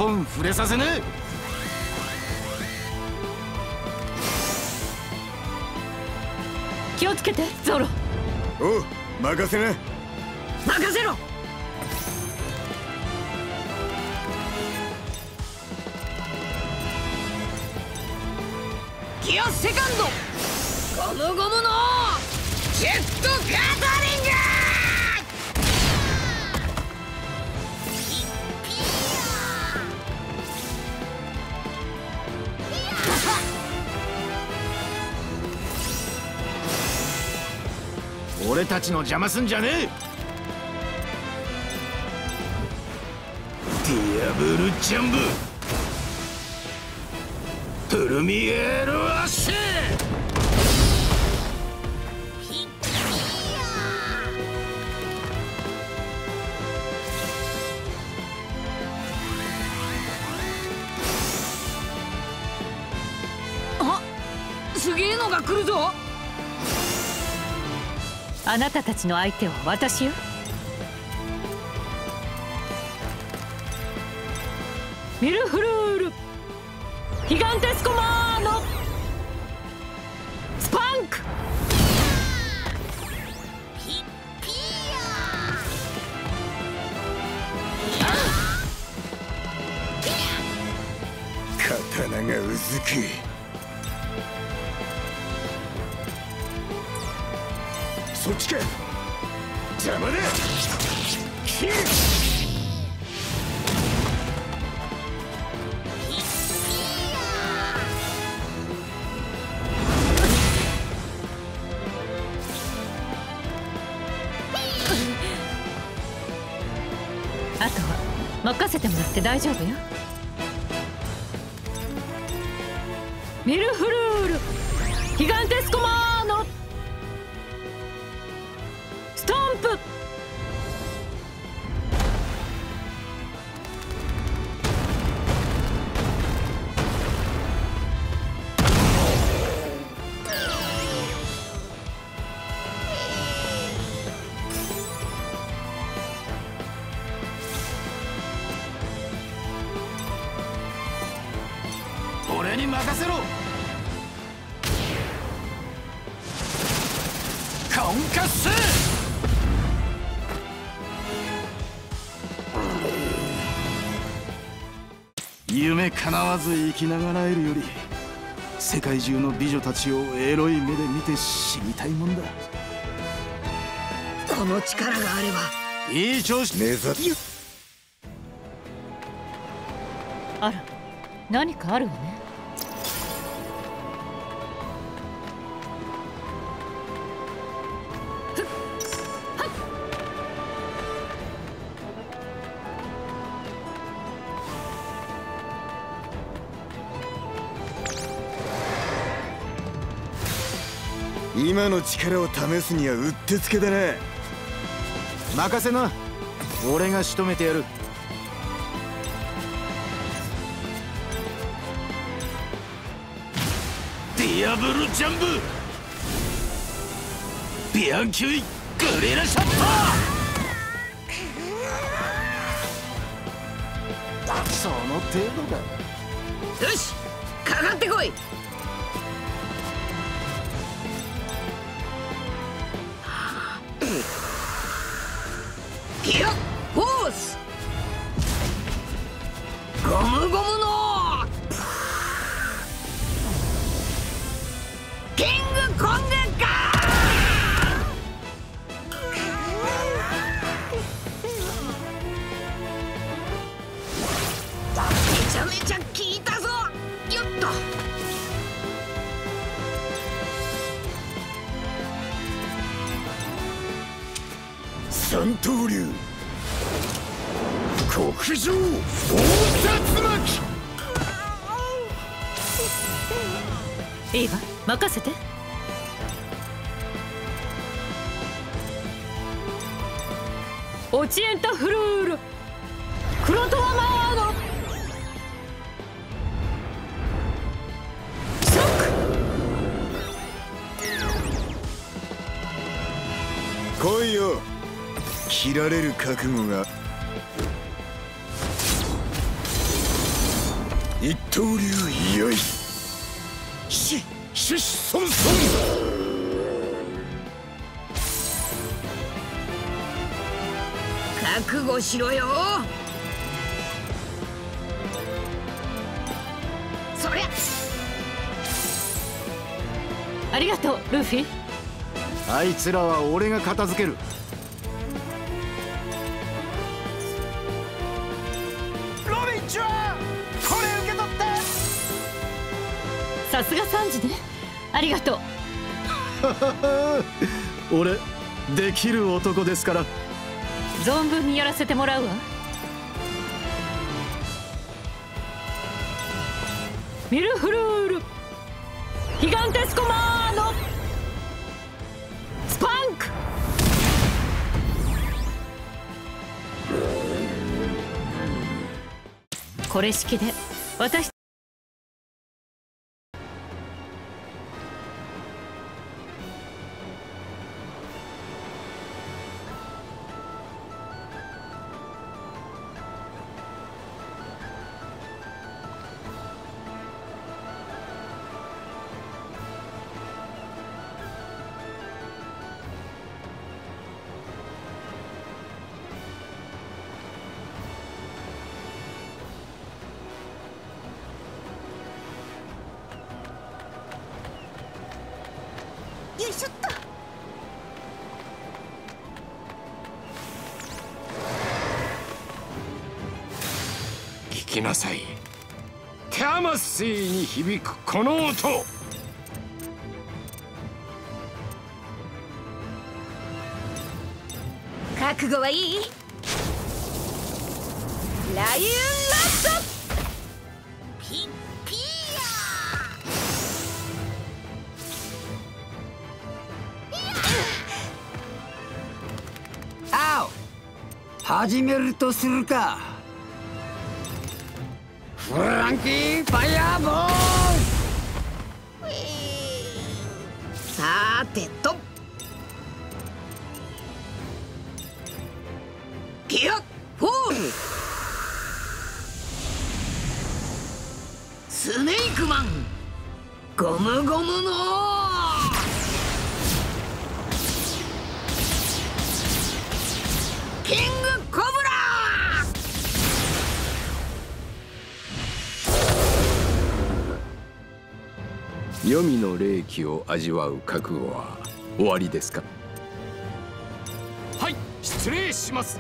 本触れさせねえ。 気をつけてゾロ。 おう、任せな。 任せろ。ギアセカンド、ゴムゴムのジェットガタリング。 俺たちの邪魔すんじゃねえ。ディアブルジャンブプルミエールアッシェ。 あ、すげえのが来るぞ。あなたたちの相手は私よ。ミルフルールヒガンテスコマーノスパンク。 刀がうずく。そっちか。邪魔だ。キル。 あとは任せてもらって大丈夫よ。ミルフルールヒガンテスコマーノストンプ。 俺に任せろ。コンカッス。夢叶わず生きながらえるより世界中の美女たちをエロい目で見て死にたいもんだ。 この力があれば。 いい調子。 目ざあら、何かあるわね。 今の力を試すにはうってつけだな。 任せな。俺が仕留めてやる。ディアブルジャンブビアンキュイグリラシャッター。その程度だ。 よし、かかってこい。ギアフォースゴムゴムのキングコングか。めちゃめちゃ効いたぞ。よっと。 三刀流極上大竜巻。 いいわ、任せて。オチエンタフルールクロトワマーノショック。 来いよ。切られる覚悟が。 一刀流よい。シュソンソン。 覚悟しろよ。そりゃ。ありがとうルフィ。 あいつらは俺が片付ける。 ロビンちゃん、これ受け取って。 さすがサンジね。ありがとう。 俺できる男ですから。 存分にやらせてもらうわ。ミルフルールヒガンテスコマーノスパンク。これ式で私よいしょっと。 聞きなさい。テアマス星に響くこの音。 覚悟はいい？ライウンマット。ピッピーヤー。 青始めるとするか。フランキーファイヤーボール。 さてと。ギアフォール。スネークマンゴムゴムのキングコブラ。 黄泉の霊気を味わう覚悟は終わりですか。はい、失礼します。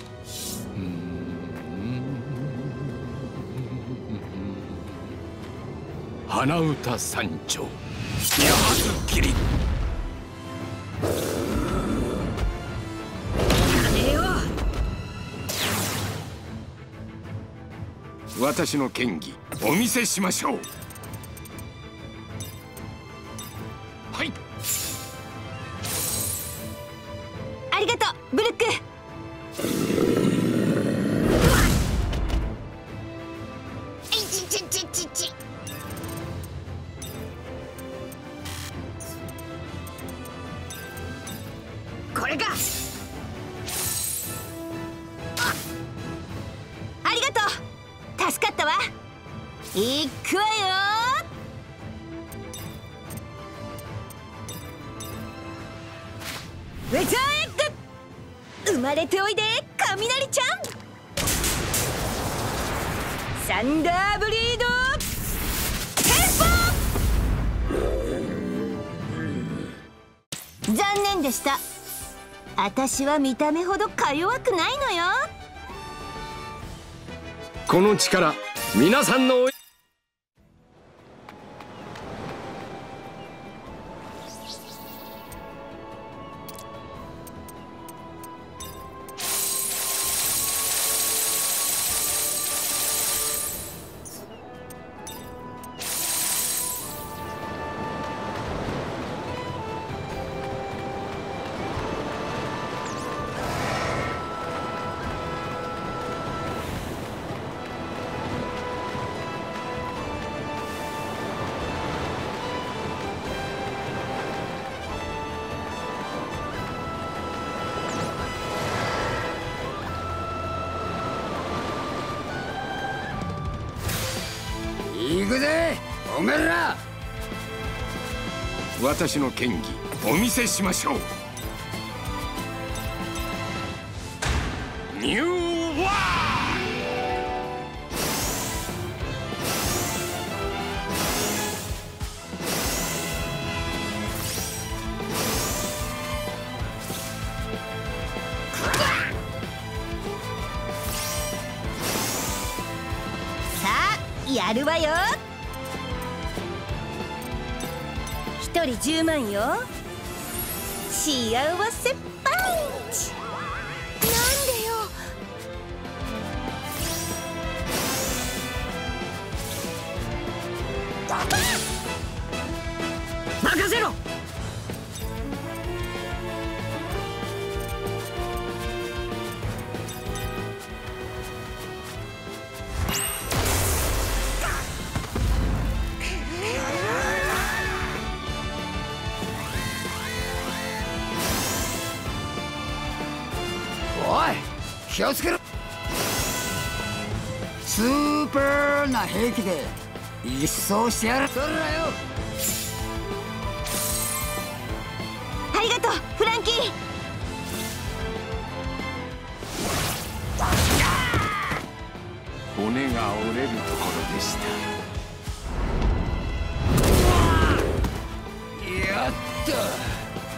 花歌山頂八切り。 金よ。 私の剣技お見せしましょう。はい。 ありがとうブルック。これがありがとう。助かったわ。いくわよ。ウェザーエッグ生まれておいで雷ちゃん。サンダーブリードテンポ。残念でした。私は見た目ほどか弱くないのよ。 この力皆さんのくぜおめえら。 私の剣技お見せしましょう。ニューワーやるわよ。一人10万よ。幸せパンチ。なんでよ。 任せろ。 おい気をつけろ。スーパーな兵器で一掃してやる。それらよ。 ありがとうフランキー。 骨が折れるところでした。 やった。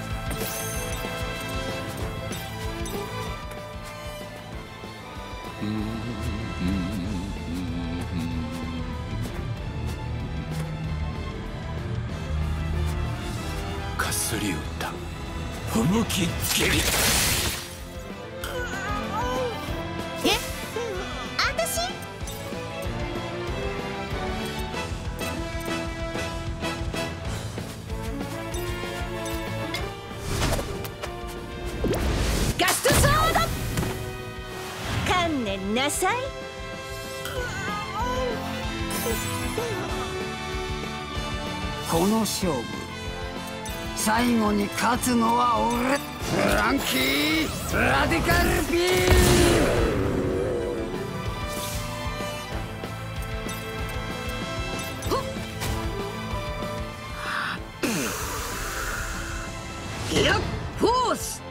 かすり打った思きっきり。 え、あたし？ガストソード。観念なさい。 この勝負最後に勝つのは俺。フランキーラディカルビーム。いやフォース。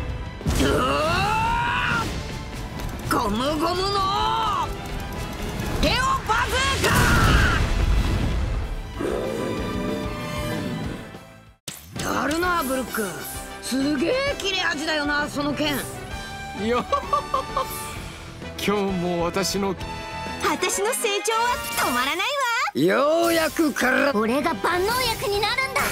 ゴムゴムのレオバズーカ。やるなブルック。すげえ切れ味だよなその剣。 いや今日も私の成長は止まらないわ。 ようやくから俺が万能薬になるんだ。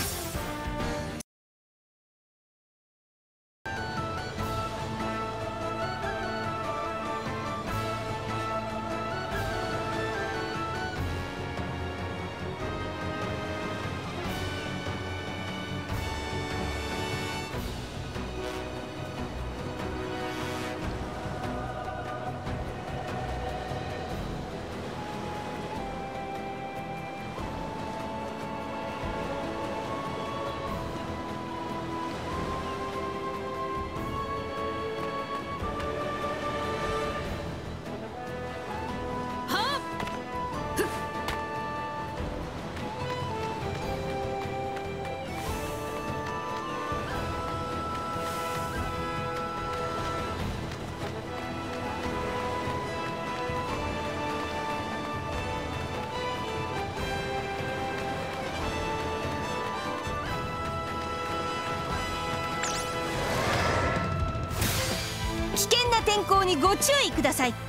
危険な天候にご注意ください。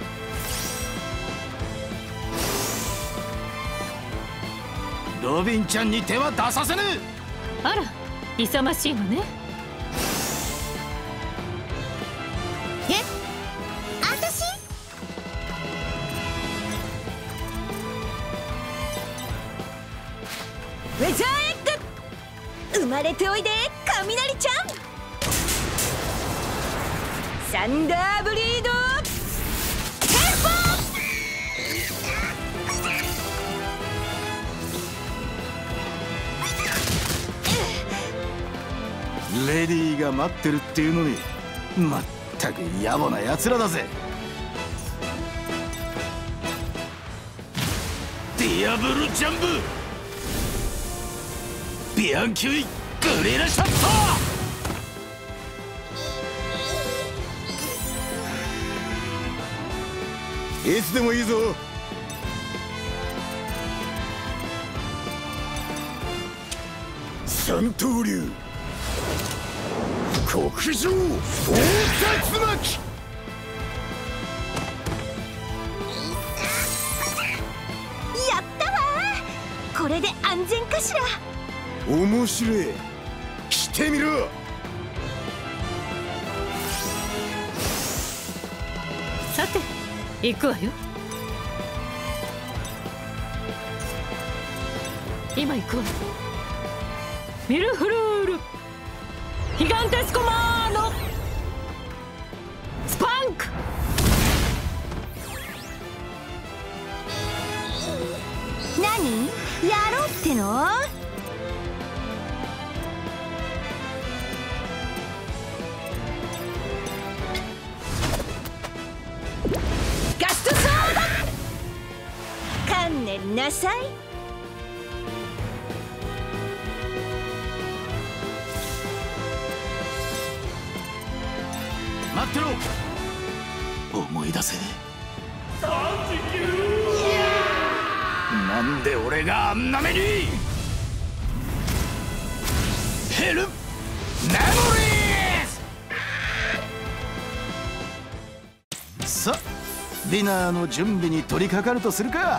ロビンちゃんに手は出させぬ。 あら勇ましいわね。 え、あたし？ウェザーエッグ。生まれておいで雷ちゃん。サンダーブリードテンポ。 レディーが待ってるっていうのにまったく野暮な奴らだぜ。でディアブルジャンブビアンキュイグレラシャット。いつでもいいぞ。三刀流極上大竜巻。 やったわ。これで安全かしら。 面白い。してみろ。 さて行くわよ。今行くわ。ミルフルールヒガンテスコマーノスパンク。 何やろうっての？ガストソード。観念なさい。 待ってろ。思い出せ。なんで俺があんな目に。ヘルメモリーズ。さあディナーの準備に取り掛かるとするか。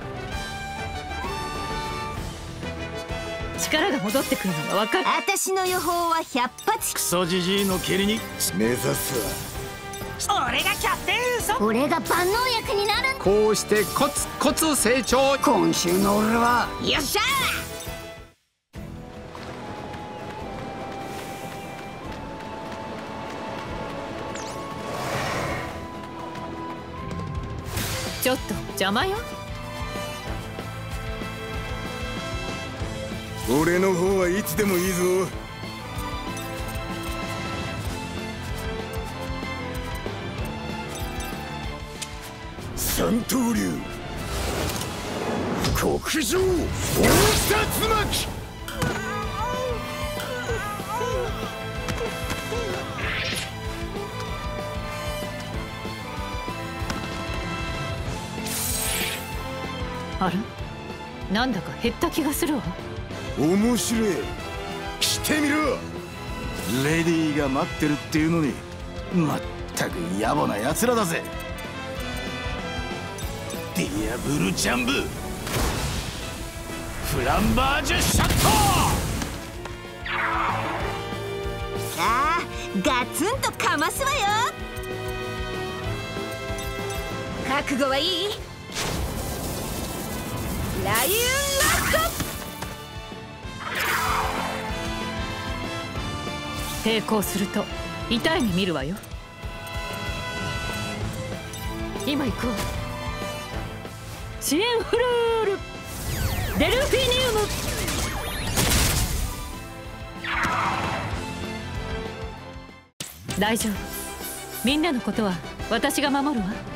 力が戻ってくるのが分かる。 私の予報は100発。 クソジジイの蹴りに目指すわ。 俺がキャプテンウソ。 俺が万能薬になる。 こうしてコツコツ成長。 今週の俺はよっしゃちょっと邪魔よ。 俺の方はいつでもいいぞ。三刀流極上大竜巻。 あれなんだか減った気がするわ。 面白い。してみろ。レディーが待ってるっていうのにまったく野暮な奴らだぜ。ディアブルジャンブフランバージュシャット。 ああガツンとかますわよ。覚悟はいい？ライオンラッ抵抗すると痛い目見るわよ。今行くわ。シエンフルールデルフィニウム。大丈夫。みんなのことは私が守るわ。